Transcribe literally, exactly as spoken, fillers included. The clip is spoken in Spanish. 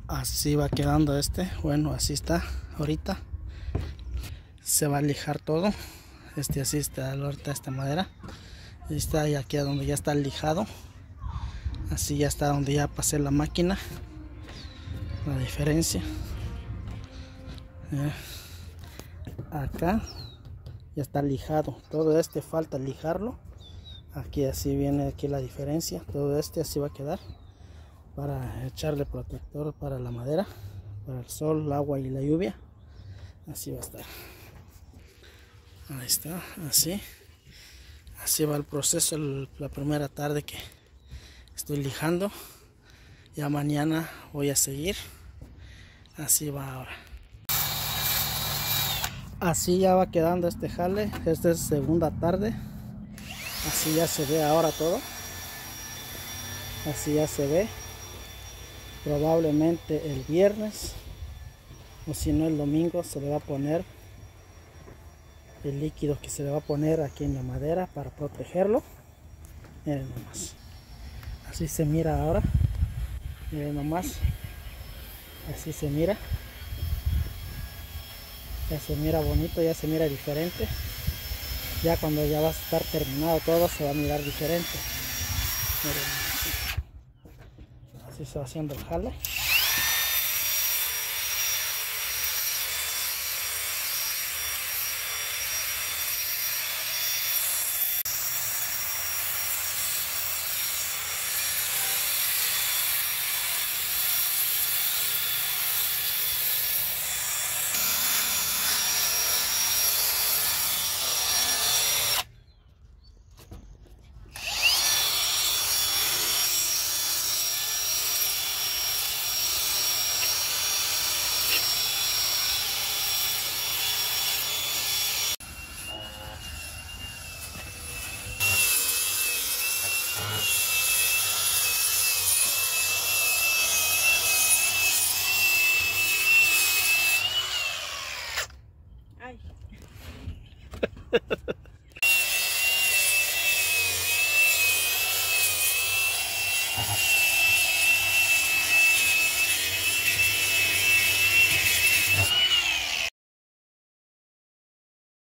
Así va quedando este. Bueno, así está ahorita. Se va a lijar todo. Este así está ahorita esta madera. Y está ahí aquí donde ya está lijado. Así ya está donde ya pasé la máquina. La diferencia. Eh, acá ya está lijado. Todo este falta lijarlo. Aquí así viene aquí la diferencia. Todo este así va a quedar. Para echarle protector para la madera, para el sol, el agua y la lluvia. Así va a estar. Ahí está, así. Así va el proceso el, la primera tarde que estoy lijando. Ya mañana voy a seguir. Así va ahora. Así ya va quedando este jale. Esta es segunda tarde. Así ya se ve ahora todo. Así ya se ve. Probablemente el viernes o si no el domingo se le va a poner el líquido que se le va a poner aquí en la madera para protegerlo. Miren nomás. Así se mira ahora. Miren nomás. Así se mira. Ya se mira bonito, ya se mira diferente. Ya cuando ya va a estar terminado todo se va a mirar diferente. Miren. Así se va haciendo el jale. Ay.